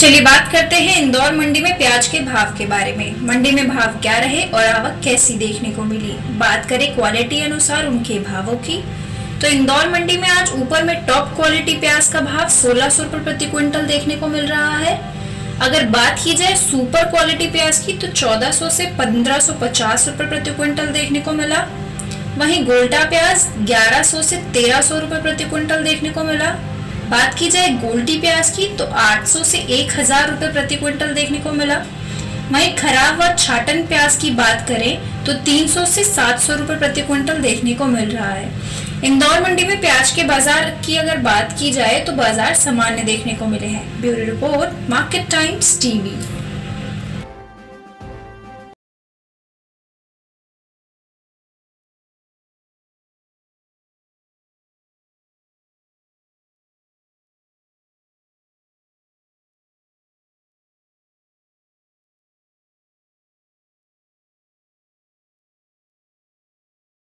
चलिए बात करते हैं इंदौर मंडी में प्याज के भाव के बारे में। मंडी में भाव क्या रहे और आवक कैसी देखने को मिली। बात करें क्वालिटी अनुसार उनके भावों की, तो इंदौर मंडी में आज ऊपर में टॉप क्वालिटी प्याज का भाव 1600 रुपए प्रति क्विंटल देखने को मिल रहा है। अगर बात की जाए सुपर क्वालिटी प्याज की तो 1400 से 1550 रुपए प्रति क्विंटल देखने को मिला। वहीं गोल्टा प्याज 1100 से 1300 रुपए प्रति क्विंटल देखने को मिला। बात की जाए गोल्टी प्याज की तो 800 से 1000 रुपए प्रति क्विंटल देखने को मिला। वहीं खराब व छाटन प्याज की बात करें तो 300 से 700 रुपए प्रति क्विंटल देखने को मिल रहा है। इंदौर मंडी में प्याज के बाजार की अगर बात की जाए तो बाजार सामान्य देखने को मिले हैं। Bureau report, market times TV.